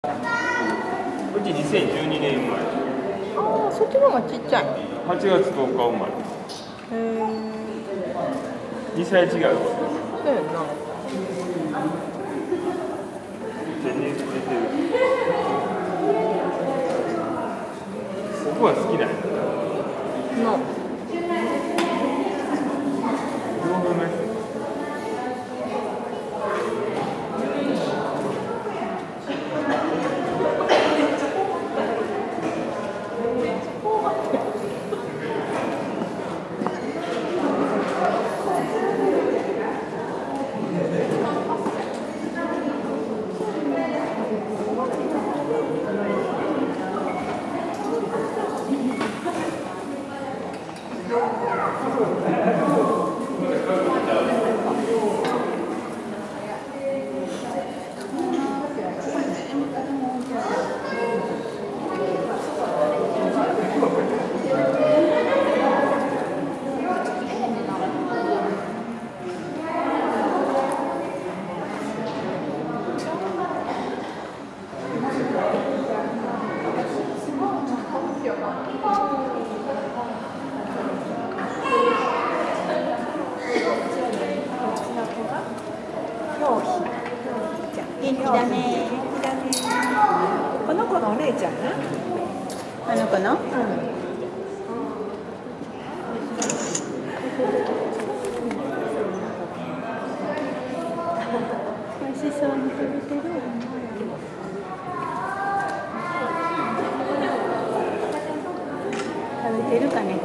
うち2012年生まれ。 ああ、そっちの方がちっちゃい。 8月10日生まれ。 へえ。 2歳違う。 そうやんな。 全然出てる。ここは好きなんや。 の。 両方目。 元気だね。 この子のお姉ちゃんね。 あの子の？美味しそうに食べてる。食べてるか寝てるか。